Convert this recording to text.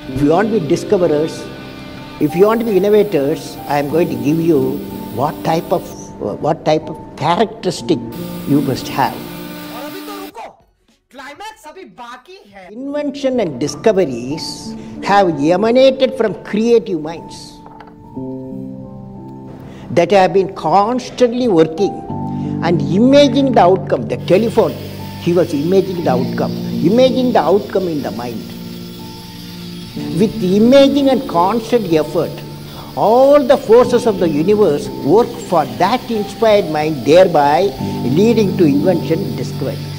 If you want to be discoverers, if you want to be innovators, I am going to give you what type of characteristic you must have. Invention and discoveries have emanated from creative minds that have been constantly working and imagining the outcome. The telephone, he was imagining the outcome in the mind. With imaging and constant effort, all the forces of the universe work for that inspired mind, thereby leading to invention and discovery.